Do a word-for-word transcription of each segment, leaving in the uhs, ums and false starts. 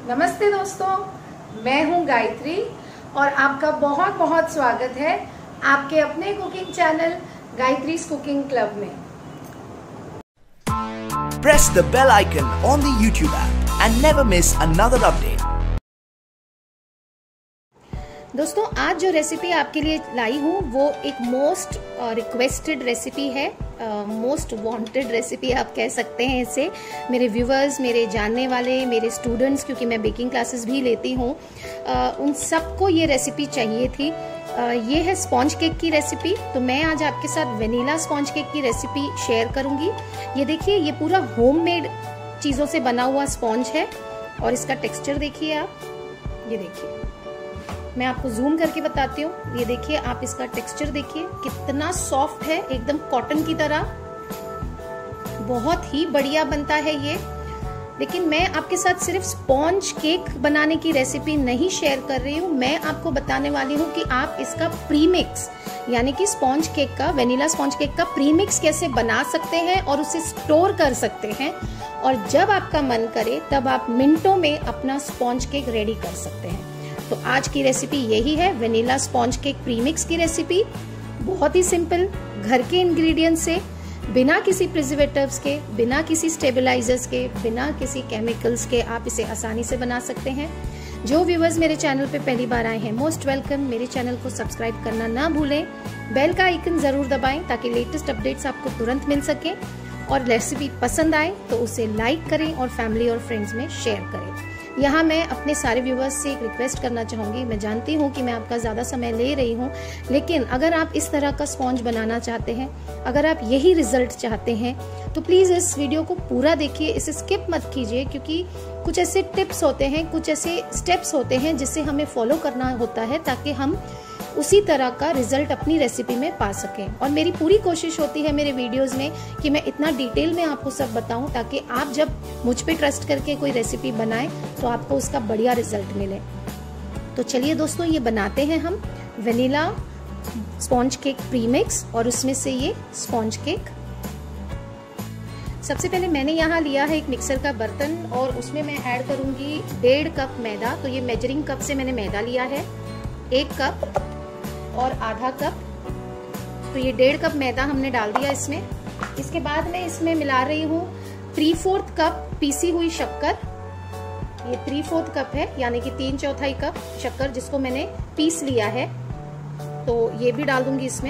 नमस्ते दोस्तों, मैं हूं गायत्री और आपका बहुत बहुत स्वागत है आपके अपने cooking channel Gayatri's cooking club में। Press the bell icon on the YouTube app and never miss another update. दोस्तों, आज जो रेसिपी आपके लिए लाई हूँ वो एक मोस्ट रिक्वेस्टेड रेसिपी है, मोस्ट वांटेड रेसिपी आप कह सकते हैं इसे। मेरे व्यूवर्स, मेरे जानने वाले, मेरे स्टूडेंट्स, क्योंकि मैं बेकिंग क्लासेस भी लेती हूँ, उन सबको ये रेसिपी चाहिए थी। uh, ये है स्पॉन्ज केक की रेसिपी। तो मैं आज आपके साथ वेनिला स्पॉन्ज केक की रेसिपी शेयर करूँगी। ये देखिए, ये पूरा होममेड चीज़ों से बना हुआ स्पॉन्ज है और इसका टेक्स्चर देखिए आप। ये देखिए, मैं आपको जूम करके बताती हूँ। ये देखिए आप, इसका टेक्सचर देखिए कितना सॉफ्ट है, एकदम कॉटन की तरह। बहुत ही बढ़िया बनता है ये। लेकिन मैं आपके साथ सिर्फ स्पॉन्ज केक बनाने की रेसिपी नहीं शेयर कर रही हूँ, मैं आपको बताने वाली हूँ कि आप इसका प्रीमिक्स, यानी कि स्पॉन्ज केक का, वेनिला स्पॉन्ज केक का प्रीमिक्स कैसे बना सकते हैं और उसे स्टोर कर सकते हैं, और जब आपका मन करे तब आप मिनटों में अपना स्पॉन्ज केक रेडी कर सकते हैं। तो आज की रेसिपी यही है, वेनिला स्पॉन्ज केक प्रीमिक्स की रेसिपी। बहुत ही सिंपल, घर के इंग्रेडिएंट्स से, बिना किसी प्रिजर्वेटिव्स के, बिना किसी स्टेबलाइजर्स के, बिना किसी केमिकल्स के आप इसे आसानी से बना सकते हैं। जो व्यूवर्स मेरे चैनल पे पहली बार आए हैं, मोस्ट वेलकम। मेरे चैनल को सब्सक्राइब करना ना भूलें, बेल का आइकन जरूर दबाएं ताकि लेटेस्ट अपडेट्स आपको तुरंत मिल सके। और रेसिपी पसंद आए तो उसे लाइक करें और फैमिली और फ्रेंड्स में शेयर करें। यहाँ मैं अपने सारे व्यूवर्स से एक रिक्वेस्ट करना चाहूँगी। मैं जानती हूँ कि मैं आपका ज़्यादा समय ले रही हूँ, लेकिन अगर आप इस तरह का स्पॉन्ज बनाना चाहते हैं, अगर आप यही रिजल्ट चाहते हैं, तो प्लीज़ इस वीडियो को पूरा देखिए, इसे स्किप मत कीजिए, क्योंकि कुछ ऐसे टिप्स होते हैं, कुछ ऐसे स्टेप्स होते हैं जिसे हमें फॉलो करना होता है ताकि हम उसी तरह का रिजल्ट अपनी रेसिपी में पा सकें। और मेरी पूरी कोशिश होती है मेरे वीडियोस में कि मैं इतना डिटेल में आपको सब बताऊं ताकि आप जब मुझ पे ट्रस्ट करके कोई रेसिपी बनाएं तो आपको उसका बढ़िया रिजल्ट मिले। तो चलिए दोस्तों, ये बनाते हैं हम वेनिला स्पॉन्ज केक प्रीमिक्स, और उसमें से ये स्पॉन्ज केक। सबसे पहले मैंने यहाँ लिया है एक मिक्सर का बर्तन और उसमें मैं ऐड करूंगी डेढ़ कप मैदा। तो ये मेजरिंग कप से मैंने मैदा लिया है, एक कप और आधा कप। तो ये डेढ़ कप मैदा हमने डाल दिया इसमें। इसके बाद मैं इसमें मिला रही हूँ थ्री फोर्थ कप पीसी हुई शक्कर। ये थ्री फोर्थ कप है, यानी कि तीन चौथाई कप शक्कर जिसको मैंने पीस लिया है, तो ये भी डाल दूंगी इसमें।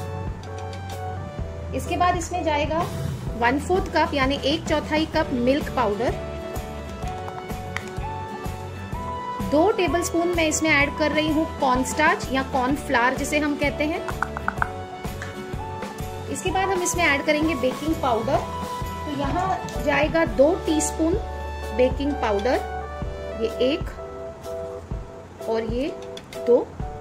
इसके बाद इसमें जाएगा वन फोर्थ कप यानी एक चौथाई कप मिल्क पाउडर। दो टेबलस्पून मैं इसमें ऐड कर रही हूँ कॉर्नस्टार्च या कॉर्नफ्लावर जिसे हम कहते हैं। इसके बाद हम इसमें ऐड करेंगे बेकिंग पाउडर। तो यहाँ जाएगा दो टीस्पून बेकिंग पाउडर, ये एक और ये दो।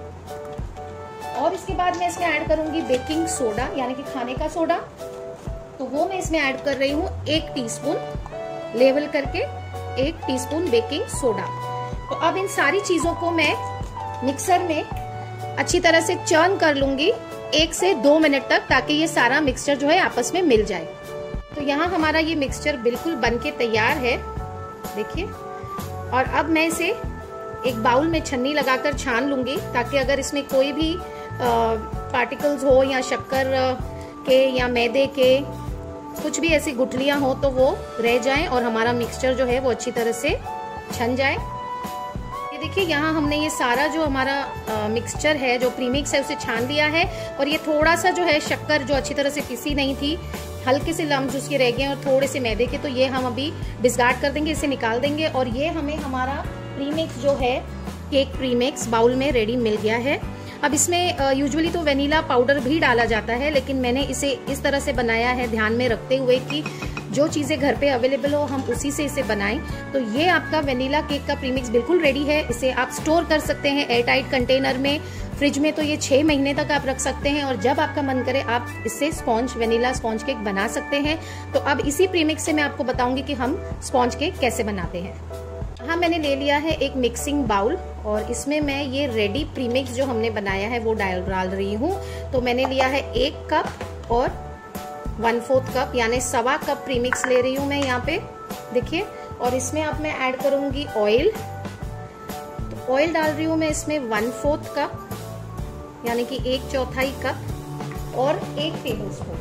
और इसके बाद मैं इसमें ऐड करूंगी बेकिंग सोडा यानी कि खाने का सोडा। तो वो मैं इसमें ऐड कर रही हूँ एक टीस्पून, लेवल करके एक टीस्पून बेकिंग सोडा। तो अब इन सारी चीजों को मैं मिक्सर में अच्छी तरह से चर्न कर लूंगी एक से दो मिनट तक, ताकि ये सारा मिक्सचर जो है आपस में मिल जाए। तो यहाँ हमारा ये मिक्सचर बिल्कुल बनके तैयार है, देखिए। और अब मैं इसे एक बाउल में छन्नी लगाकर छान लूंगी, ताकि अगर इसमें कोई भी पार्टिकल्स हो या शक्कर के या मैदे के कुछ भी ऐसी गुठलियां हो तो वो रह जाएं और हमारा मिक्सचर जो है वो अच्छी तरह से छन जाए। देखिए, यहाँ हमने ये सारा जो हमारा आ, मिक्सचर है, जो प्रीमिक्स है, उसे छान लिया है। और ये थोड़ा सा जो है शक्कर जो अच्छी तरह से पिसी नहीं थी, हल्के से लम्स उसके रह गए और थोड़े से मैदे के, तो ये हम अभी डिस्कार्ड कर देंगे, इसे निकाल देंगे। और ये हमें हमारा प्रीमिक्स जो है, केक प्रीमिक्स बाउल में रेडी मिल गया है। अब इसमें यूजुअली तो वेनिला पाउडर भी डाला जाता है, लेकिन मैंने इसे इस तरह से बनाया है ध्यान में रखते हुए कि जो चीज़ें घर पे अवेलेबल हो हम उसी से इसे बनाएं। तो ये आपका वेनिला केक का प्रीमिक्स बिल्कुल रेडी है। इसे आप स्टोर कर सकते हैं एयर टाइट कंटेनर में, फ्रिज में तो ये छः महीने तक आप रख सकते हैं, और जब आपका मन करे आप इससे स्पॉन्ज वेनिला स्पॉन्ज केक बना सकते हैं। तो अब इसी प्रीमिक्स से मैं आपको बताऊंगी कि हम स्पॉन्ज केक कैसे बनाते हैं। हाँ, मैंने ले लिया है एक मिक्सिंग बाउल और इसमें मैं ये रेडी प्रीमिक्स जो हमने बनाया है वो डाल डाल रही हूँ। तो मैंने लिया है एक कप और वन फोर्थ कप यानी सवा कप प्रीमिक्स ले रही हूँ मैं यहाँ पे, देखिए। और इसमें अब मैं ऐड करूंगी ऑयल। तो ऑयल डाल रही हूँ मैं इसमें वन फोर्थ कप यानी कि एक चौथाई कप और एक टेबल स्पून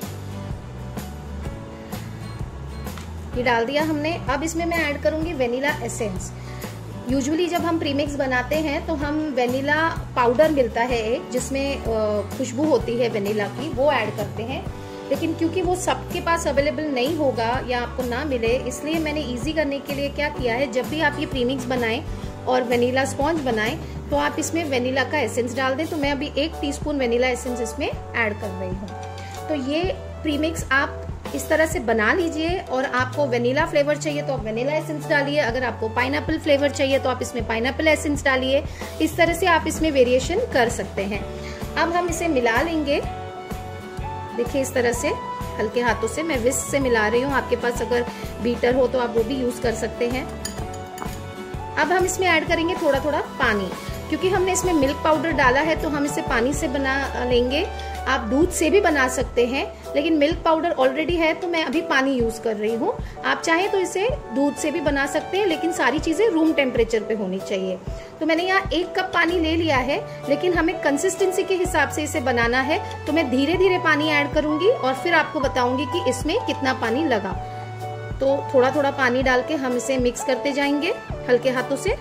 ये डाल दिया हमने। अब इसमें मैं ऐड करूंगी वेनिला एसेंस। यूजुअली जब हम प्रीमिक्स बनाते हैं तो हम वेनिला पाउडर मिलता है एक, जिसमें खुशबू होती है वेनिला की, वो ऐड करते हैं। लेकिन क्योंकि वो सबके पास अवेलेबल नहीं होगा या आपको ना मिले, इसलिए मैंने इजी करने के लिए क्या किया है, जब भी आप ये प्रीमिक्स बनाएं और वेनिला स्पॉन्ज बनाएं तो आप इसमें वेनिला का एसेंस डाल दें। तो मैं अभी एक टीस्पून वेनिला एसेंस इसमें ऐड कर रही हूँ। तो ये प्रीमिक्स आप इस तरह से बना लीजिए, और आपको वेनिला फ्लेवर चाहिए तो आप वेनिला एसेंस डालिए, अगर आपको पाइनएप्पल फ्लेवर चाहिए तो आप इसमें पाइनएप्पल एसेंस डालिए। इस तरह से आप इसमें वेरिएशन कर सकते हैं। अब हम इसे मिला लेंगे। देखिए इस तरह से हल्के हाथों से मैं विस्क से मिला रही हूँ। आपके पास अगर बीटर हो तो आप वो भी यूज कर सकते हैं। अब हम इसमें ऐड करेंगे थोड़ा थोड़ा पानी, क्योंकि हमने इसमें मिल्क पाउडर डाला है तो हम इसे पानी से बना लेंगे। आप दूध से भी बना सकते हैं, लेकिन मिल्क पाउडर ऑलरेडी है तो मैं अभी पानी यूज कर रही हूँ। आप चाहें तो इसे दूध से भी बना सकते हैं, लेकिन सारी चीजें रूम टेम्परेचर पे होनी चाहिए। तो मैंने यहाँ एक कप पानी ले लिया है, लेकिन हमें कंसिस्टेंसी के हिसाब से इसे बनाना है, तो मैं धीरे धीरे पानी ऐड करूंगी और फिर आपको बताऊंगी कि इसमें कितना पानी लगा। तो थोड़ा थोड़ा पानी डाल के हम इसे मिक्स करते जाएंगे हल्के हाथों से।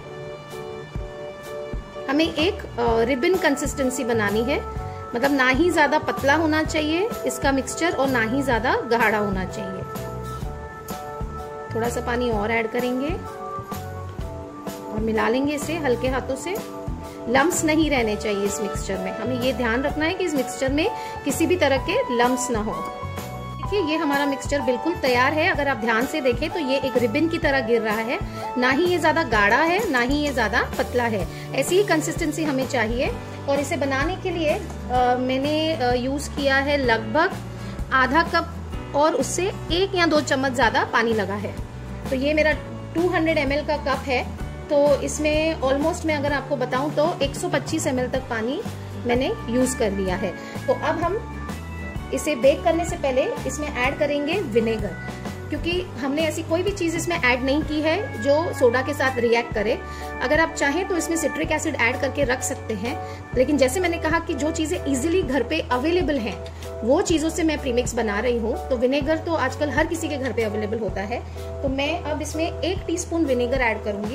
हमें एक रिबन कंसिस्टेंसी बनानी है, मतलब ना ही ज्यादा पतला होना चाहिए इसका मिक्सचर और ना ही ज्यादा गाढ़ा होना चाहिए। थोड़ा सा पानी और ऐड करेंगे और मिला लेंगे इसे हल्के हाथों से। लम्स नहीं रहने चाहिए इस मिक्सचर में, हमें ये ध्यान रखना है कि इस मिक्सचर में किसी भी तरह के लम्स ना हो। देखिए ये हमारा मिक्सचर बिल्कुल तैयार है। अगर आप ध्यान से देखें तो ये एक रिबन की तरह गिर रहा है, ना ही ये ज्यादा गाढ़ा है ना ही ये ज्यादा पतला है। ऐसी ही कंसिस्टेंसी हमें चाहिए। और इसे बनाने के लिए आ, मैंने आ, यूज किया है लगभग आधा कप और उससे एक या दो चम्मच ज्यादा पानी लगा है। तो ये मेरा दो सौ एम एल का कप है, तो इसमें ऑलमोस्ट मैं अगर आपको बताऊं तो एक सौ पच्चीस एम एल तक पानी मैंने यूज कर लिया है। तो अब हम इसे बेक करने से पहले इसमें ऐड करेंगे विनेगर, क्योंकि हमने ऐसी कोई भी चीज इसमें ऐड नहीं की है जो सोडा के साथ रिएक्ट करे। अगर आप चाहें तो इसमें सिट्रिक एसिड ऐड करके रख सकते हैं, लेकिन जैसे मैंने कहा कि जो चीजें इजीली घर पे अवेलेबल हैं वो चीजों से मैं प्रीमिक्स बना रही हूँ। तो विनेगर तो आजकल हर किसी के घर पे अवेलेबल होता है। तो मैं अब इसमें एक टीस्पून विनेगर ऐड करूंगी।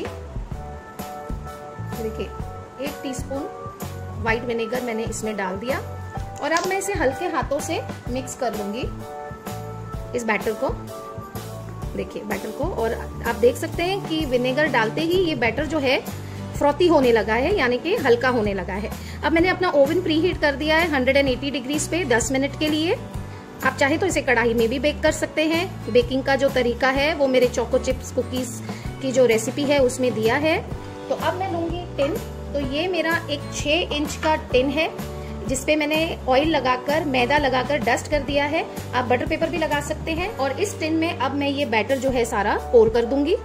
देखिए एक टीस्पून व्हाइट विनेगर मैंने इसमें डाल दिया, और अब मैं इसे हल्के हाथों से मिक्स कर लूंगी इस बैटर को। देखिए बैटर को, और आप देख सकते हैं कि विनेगर डालते ही ये बैटर जो है फ्रॉथी होने लगा है, यानी कि हल्का होने लगा है। अब मैंने अपना ओवन प्री हीट कर दिया है एक सौ अस्सी डिग्रीज पे दस मिनट के लिए। आप चाहे तो इसे कढ़ाई में भी बेक कर सकते हैं। बेकिंग का जो तरीका है वो मेरे चोको चिप्स कुकीज की जो रेसिपी है उसमें दिया है। तो अब मैं लूंगी टिन। तो ये मेरा एक छह इंच का टिन है, जिसपे मैंने ऑयल लगाकर मैदा लगाकर डस्ट कर दिया है। आप बटर पेपर भी लगा सकते हैं। और इस टिन में अब मैं ये बैटर जो है सारा पोर कर दूंगी।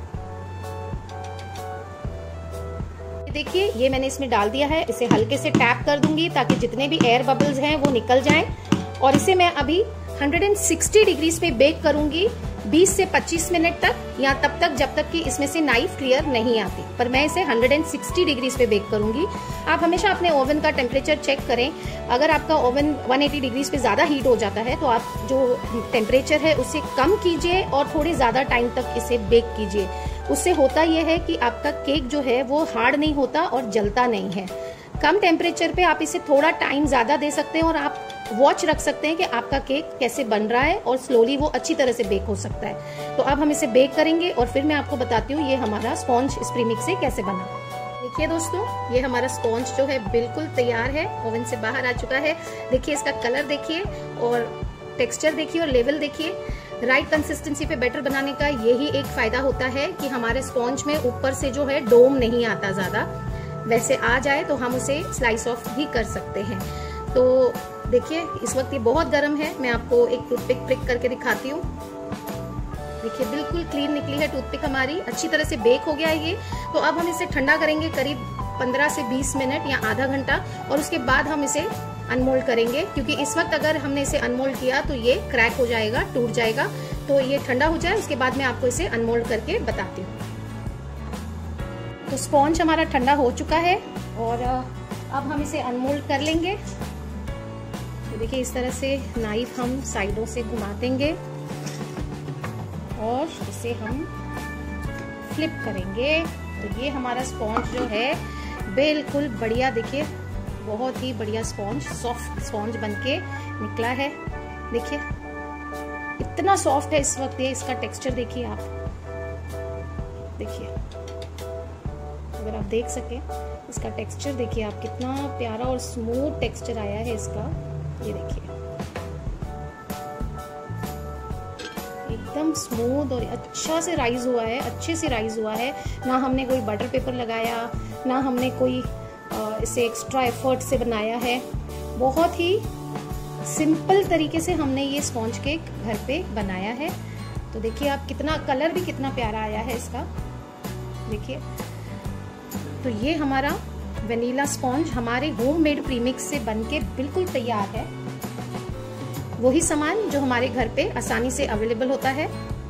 देखिए ये मैंने इसमें डाल दिया है। इसे हल्के से टैप कर दूंगी ताकि जितने भी एयर बबल्स हैं वो निकल जाएं। और इसे मैं अभी एक सौ साठ डिग्रीज पे बेक करूंगी बीस से पच्चीस मिनट तक, या तब तक जब तक कि इसमें से नाइफ क्लियर नहीं आती। पर मैं इसे एक सौ साठ डिग्रीज पे बेक करूंगी। आप हमेशा अपने ओवन का टेम्परेचर चेक करें। अगर आपका ओवन एक सौ अस्सी डिग्रीज पे ज्यादा हीट हो जाता है तो आप जो टेम्परेचर है उसे कम कीजिए और थोड़ी ज्यादा टाइम तक इसे बेक कीजिए। उससे होता यह है कि आपका केक जो है वो हार्ड नहीं होता और जलता नहीं है। कम टेम्परेचर पे आप इसे थोड़ा टाइम ज्यादा दे सकते हैं और आप वॉच रख सकते हैं कि आपका केक कैसे बन रहा है, और स्लोली वो अच्छी तरह से बेक हो सकता है। तो अब हम इसे बेक करेंगे और फिर मैं आपको बताती हूँ ये हमारा स्पॉन्ज इस प्रीमिक्स से कैसे बना। देखिए दोस्तों, ये हमारा स्पॉन्ज जो है बिल्कुल तैयार है, ओवन से बाहर आ चुका है। देखिए इसका कलर देखिए और टेक्सचर देखिए और लेवल देखिए। राइट कंसिस्टेंसी पे बैटर बनाने का यही एक फायदा होता है कि हमारे स्पॉन्ज में ऊपर से जो है डोम नहीं आता ज्यादा। वैसे आ जाए तो हम उसे स्लाइस ऑफ भी कर सकते हैं। तो देखिए इस वक्त ये बहुत गर्म है। मैं आपको एक टूथपिक प्रिक करके दिखाती हूँ। देखिए बिल्कुल क्लीन निकली है टूथपिक हमारी, अच्छी तरह से बेक हो गया है ये। तो अब हम इसे ठंडा करेंगे करीब पंद्रह से बीस मिनट या आधा घंटा, और उसके बाद हम इसे अनमोल्ड करेंगे, क्योंकि इस वक्त अगर हमने इसे अनमोल्ड किया तो ये क्रैक हो जाएगा, टूट जाएगा। तो ये ठंडा हो जाए, उसके बाद मैं आपको इसे अनमोल्ड करके बताती हूँ। तो स्पॉन्ज हमारा ठंडा हो चुका है और अब हम इसे अनमोल्ड कर लेंगे। तो देखिए इस तरह से नाइफ हम साइडों से घुमा देंगे और इसे हम फ्लिप करेंगे। तो ये हमारा स्पॉन्ज जो है बिल्कुल बढ़िया, देखिए बहुत ही बढ़िया स्पॉन्ज, सॉफ्ट स्पॉन्ज बनके निकला है। देखिए इतना सॉफ्ट है इस वक्त ये, इसका टेक्सचर देखिए आप, देखिए अगर आप देख सके इसका टेक्सचर देखिए आप, कितना प्यारा और स्मूथ टेक्सचर आया है इसका। ये देखिए एकदम स्मूथ और अच्छा से राइज हुआ है, अच्छे से राइज हुआ है। ना हमने कोई बटर पेपर लगाया, ना हमने कोई इसे एक्स्ट्रा एफर्ट से बनाया है। बहुत ही सिंपल तरीके से हमने ये स्पॉन्ज केक घर पे बनाया है। तो देखिए आप, कितना कलर भी कितना प्यारा आया है इसका, देखिए। तो ये हमारा वनीला स्पॉन्ज हमारे होममेड प्रीमिक्स से बनके बिल्कुल तैयार है। वही सामान जो हमारे घर पे आसानी से अवेलेबल होता है।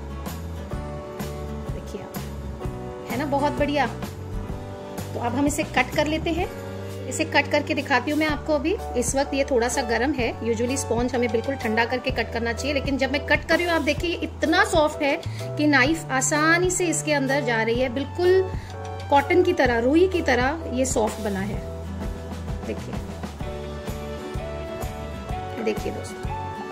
देखिए आप, है ना बहुत बढ़िया। तो अब हम इसे कट कर लेते हैं। इसे कट करके दिखाती हूँ मैं आपको अभी। इस वक्त ये थोड़ा सा गर्म है, यूजुअली स्पॉन्ज हमें बिल्कुल ठंडा करके कट करना चाहिए, लेकिन जब मैं कट कर रही हूँ आप देखिए इतना सॉफ्ट है कि नाइफ आसानी से इसके अंदर जा रही है। बिल्कुल कॉटन की तरह, रुई की तरह ये सॉफ्ट बना है। देखिए देखिए दोस्तों,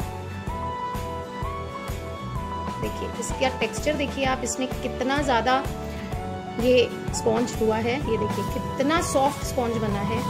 देखिए इसका टेक्सचर देखिए आप, इसमें कितना ज्यादा ये स्पॉन्ज हुआ है। ये देखिए कितना सॉफ्ट स्पॉन्ज बना है।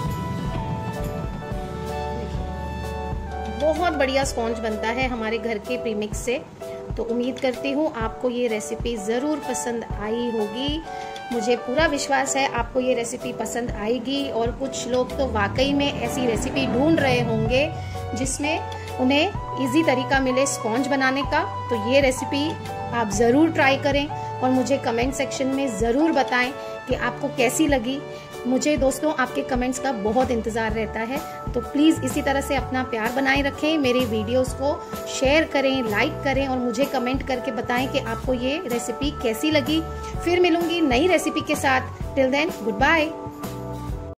देखिए बहुत बढ़िया स्पॉन्ज बनता है हमारे घर के प्रीमिक्स से। तो उम्मीद करती हूँ आपको ये रेसिपी ज़रूर पसंद आई होगी। मुझे पूरा विश्वास है आपको ये रेसिपी पसंद आएगी। और कुछ लोग तो वाकई में ऐसी रेसिपी ढूंढ रहे होंगे जिसमें उन्हें इजी तरीका मिले स्पॉन्ज बनाने का। तो ये रेसिपी आप ज़रूर ट्राई करें और मुझे कमेंट सेक्शन में ज़रूर बताएं कि आपको कैसी लगी। मुझे दोस्तों आपके कमेंट्स का बहुत इंतज़ार रहता है। तो प्लीज़ इसी तरह से अपना प्यार बनाए रखें, मेरे वीडियोस को शेयर करें, लाइक करें और मुझे कमेंट करके बताएं कि आपको ये रेसिपी कैसी लगी। फिर मिलूंगी नई रेसिपी के साथ। Till then good bye.